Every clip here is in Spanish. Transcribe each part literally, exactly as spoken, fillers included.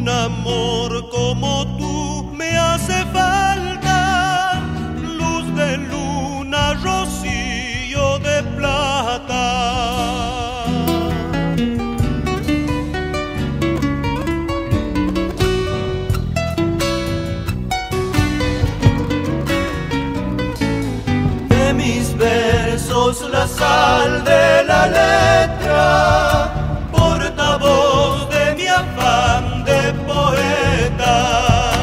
amor como tú me hace falta, luz de luna, rocío de plata. De mis versos la sal de la letra, portavoz de mi afán de poeta.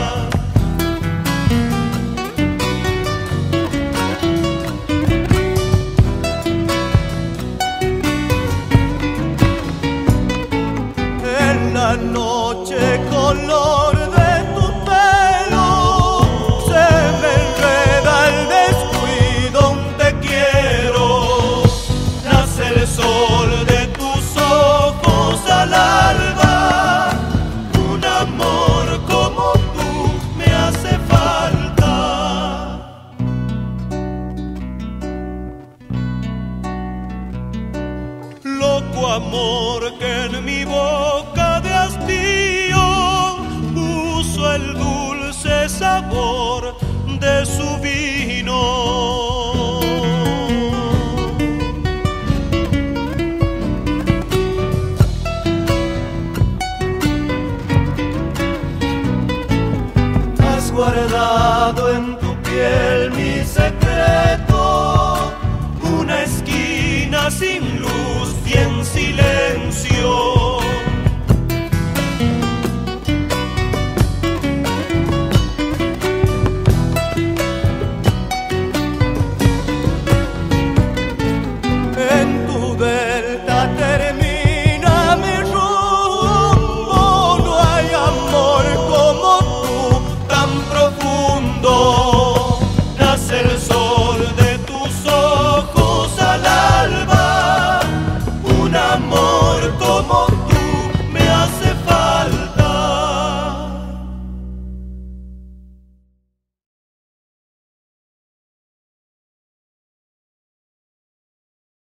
En la noche color de tu pelo se me enreda el descuido, un te quiero. Nace el sol de tus ojos al alba, un amor como tú me hace falta. Loco amor que en mi boca de hastío puso el dulce sabor de su vino. Has guardado en tu piel mi secreto, una esquina sin